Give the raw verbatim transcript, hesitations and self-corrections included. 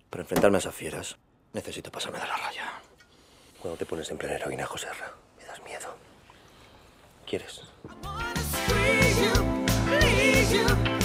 Para enfrentarme a esas fieras, necesito pasarme de la raya. Cuando te pones en plena heroína, Joserra, me das miedo. ¿Quieres?